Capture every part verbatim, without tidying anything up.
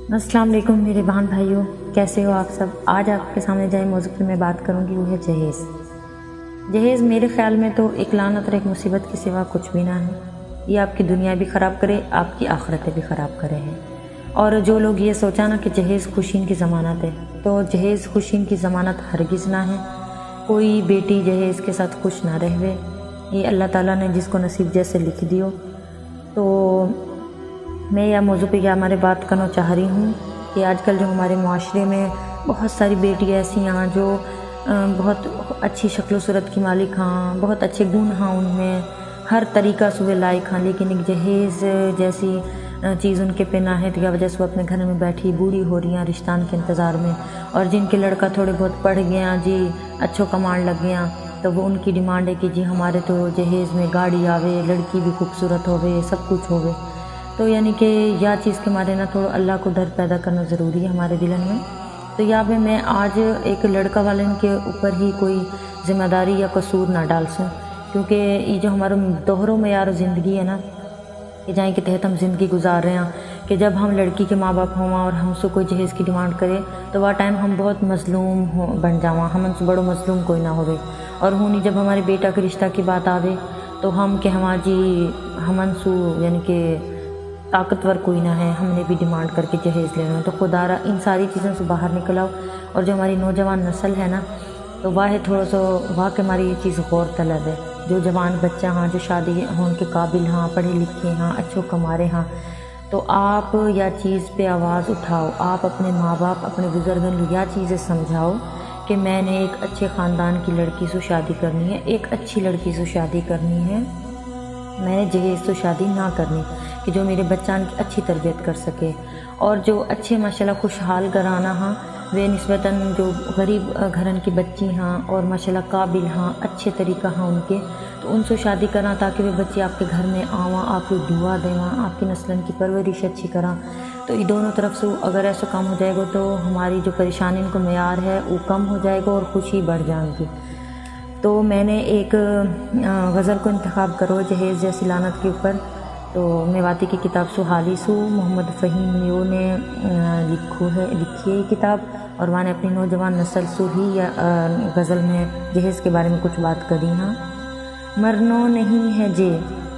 السلام علیکم میرے بہن بھائیوں، کیسے ہو آپ سب؟ آج آپ کے سامنے جائے موضوع پر میں بات کروں گی، وہ ہے جہیز۔ جہیز میرے خیال میں تو ایک لعنت اور ایک مصیبت کے سوا کچھ بھی نہ ہے۔ یہ آپ کی دنیا بھی خراب کرے، آپ کی آخرتیں بھی خراب کرے ہے۔ اور جو لوگ یہ سوچا نا کہ جہیز خوشین کی ضمانت ہے، تو جہیز خوشین کی ضمانت ہرگز نہ ہے۔ کوئی بیٹی جہیز کے ساتھ خوش نہ رہوے، یہ اللہ تعالیٰ نے جس کو نصیب جیسے لکھ دیو۔ تو میں یہ موضوع پہ کیا ہمارے بات کرنا چاہ رہی ہوں کہ آج کل جو ہمارے معاشرے میں بہت ساری بیٹی ایسی ہیں جو بہت اچھی شکل و صورت کی مالک ہاں، بہت اچھے گن ہاں، ان میں ہر طریقہ سے وہ لائق ہاں، لیکن ایک جہیز جیسی چیز ان کے پہ نہ ہے تو کیا وجہ سے وہ اپنے گھر میں بیٹھی بوڑھی ہو رہی ہیں رشتان کے انتظار میں۔ اور جن کے لڑکا تھوڑے بہت پڑھ گیا جی، اچھو کمانڈ لگ گیا، تو وہ ان کی ڈیمانڈ ہے کہ جی ہمارے تو جہیز میں گاڑی آوے، لڑکی بھی خوبصورت ہوے، سب کچھ ہوے۔ تو یعنی کہ یا چیز کے مارے نا تھوڑا اللہ کو ڈر پیدا کرنا ضروری ہے ہمارے دلن میں۔ تو یہاں پہ میں آج ایک لڑکا والن کے اوپر ہی کوئی ذمہ داری یا قصور نہ ڈال سوں، کیونکہ یہ جو ہمارا دوہروں معیار زندگی ہے نا، کہ جائیں کے تحت ہم زندگی گزار رہے ہیں، کہ جب ہم لڑکی کے ماں باپ ہوں اور ہم سے کوئی جہیز کی ڈیمانڈ کرے تو وہ ٹائم ہم بہت مظلوم ہو بن جاواں، ہم سے بڑو مظلوم کوئی نہ ہوئے۔ اور ہونی جب ہمارے بیٹا کے رشتہ کی بات آوے تو ہم کہ ہماں جی ہمن سو یعنی کہ طاقتور کوئی نہ ہے، ہم نے بھی ڈیمانڈ کر کے جہیز لینا۔ تو خدا را ان ساری چیزوں سے باہر نکل آؤ، اور جو ہماری نوجوان نسل ہے نا، تو وہ ہے تھوڑا سا واہ کہ ہماری یہ چیز غور طلب ہے۔ جو جوان بچہ ہاں، جو شادی ہون کے قابل ہاں، پڑھے لکھے ہاں، اچھو کمارے ہاں، تو آپ یا چیز پہ آواز اٹھاؤ، آپ اپنے ماں باپ اپنے بزرگن یا چیزیں سمجھاؤ کہ میں نے ایک اچھے خاندان کی لڑکی سے شادی کرنی ہے، ایک اچھی لڑکی سے شادی کرنی ہے، میں نے جہیز سے شادی نہ کرنی، کہ جو میرے بچان کی اچھی تربیت کر سکے۔ اور جو اچھے ماشاءاللہ خوشحال گھرانہ ہاں، وہ نسبتاً جو غریب گھرن کی بچی ہاں اور ماشاءاللہ قابل ہاں، اچھے طریقہ ہاں ان کے، تو ان سے شادی کرنا تاکہ وہ بچے آپ کے گھر میں آواں، آپ کو دعا دیواں، آپ کی نسلن کی پرورش اچھی کراں۔ تو یہ دونوں طرف سے اگر ایسا کام ہو جائے گا تو ہماری جو پریشانی ان کو معیار ہے وہ کم ہو جائے گا اور خوشی بڑھ جائے گی۔ تو میں نے ایک غزل کو انتخاب کرو جہیز جیسی لعنت کے اوپر، تو میواتی کی کتاب سہالی سو محمد فہیم نیو نے لکھو ہے لکھی ہے یہ کتاب، اور وہاں نے اپنی نوجوان نسل سو ہی یا غزل میں جہیز کے بارے میں کچھ بات کری ہاں۔ مرنو نہیں ہے جے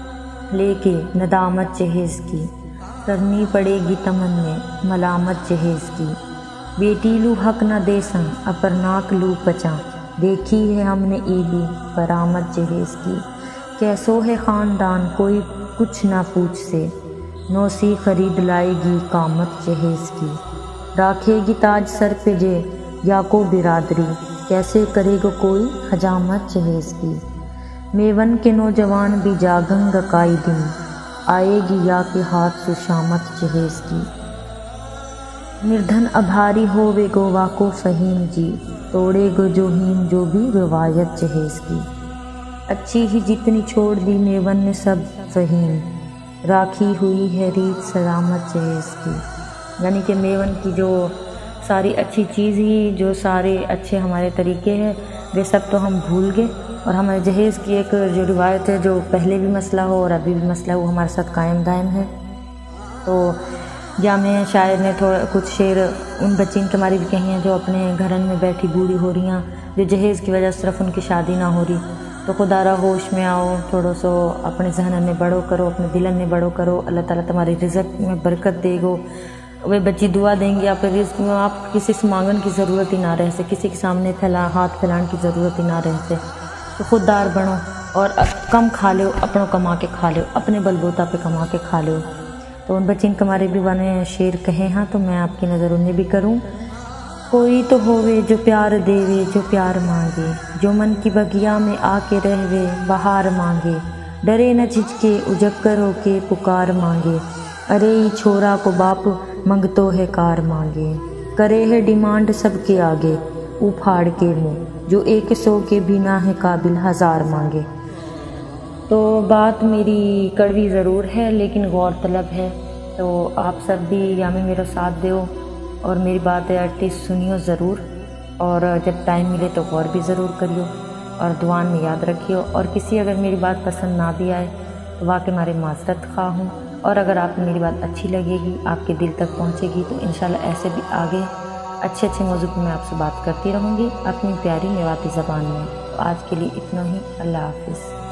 لے کے ندامت جہیز کی، کرنی پڑے گی تمنے ملامت جہیز کی، بیٹی لو حق نہ دے سن اپرناک لو پچاں، دیکھی ہے ہم نے عیدی برآمد جہیز کی، کیسو ہے خاندان کوئی کچھ نہ پوچھ سے، نوسی خرید لائے گی قامت جہیز کی، راکھے گی تاج سر پہ جے یا کو برادری، کیسے کرے گا کوئی حجامت جہیز کی، میون کے نوجوان بھی جاگنگ کائی دن، آئے گی یا کے ہاتھ سے شامت جہیز کی، نردھن ابھاری ہووے گو واکو فہیم جی، توڑے گو جو ہیم جو بھی روایت جہیز کی، اچھی ہی جتنی چھوڑ دی میون نے سب فہیم، راکھی ہوئی ہے ریت سلامت جہیز کی۔ یعنی کہ میون کی جو ساری اچھی چیز ہی، جو سارے اچھے ہمارے طریقے ہیں، وہ سب تو ہم بھول گئے، اور ہمارے جہیز کی ایک جو روایت ہے جو پہلے بھی مسئلہ ہو اور ابھی بھی مسئلہ ہو، ہمارے ساتھ قائم دائم ہے۔ تو یا میں شاعر نے تھوڑا کچھ شعر ان بچین کے ماری بھی کہی ہیں جو اپنے گھرن میں بیٹھی بوڑھی ہو رہی ہیں، جو جہیز کی وجہ سے صرف ان کی شادی نہ ہو رہی۔ تو خدا را ہوش میں آؤ، تھوڑا سو اپنے ذہن میں بڑو کرو، اپنے دلن میں بڑو کرو، اللہ تعالیٰ تمہاری رزق میں برکت دے گو، وہ بچی دعا دیں گی، آپ کے رزق میں آپ کسی سے مانگن کی ضرورت ہی نہ رہ سے، کسی کے سامنے پھیلا ہاتھ پھیلان کی ضرورت ہی نہ رہ سے۔ تو خوددار بنو اور کم کھا لو، اپنوں کما کے کھا لو، اپنے بلبوتا پہ کما کے کھا لو۔ تو ان بچین کمارے بھی بنے شعر کہے ہاں، تو میں آپ کی نظر انہیں بھی کروں۔ کوئی تو ہووے جو پیار دیوے جو پیار مانگے، جو من کی بگیا میں آ کے رہوے بہار مانگے، ڈرے نہ جھجکے اجگر ہو کے پکار مانگے، ارے ای چھورا کو باپ منگتو ہے کار مانگے، کرے ہے ڈیمانڈ سب کے آگے او پھاڑ کے منہ، جو ایک سو کے بھی نہ ہے قابل ہزار مانگے۔ تو بات میری کڑوی ضرور ہے لیکن غور طلب ہے، تو آپ سب بھی یا میں میرا ساتھ دیو اور میری بات ایٹ لیسٹ سنیو ضرور، اور جب ٹائم ملے تو غور بھی ضرور کریو، اور دعان میں یاد رکھیو، اور کسی اگر میری بات پسند نہ بھی آئے تو واقعی ہمارے معذرت خواہ ہوں، اور اگر آپ کو میری بات اچھی لگے گی، آپ کے دل تک پہنچے گی، تو انشاءاللہ ایسے بھی آگے اچھے اچھے موضوع پہ میں آپ سے بات کرتی رہوں گی اپنی پیاری میواتی زبان میں۔ تو آج کے لیے اتنا ہی، اللہ حافظ۔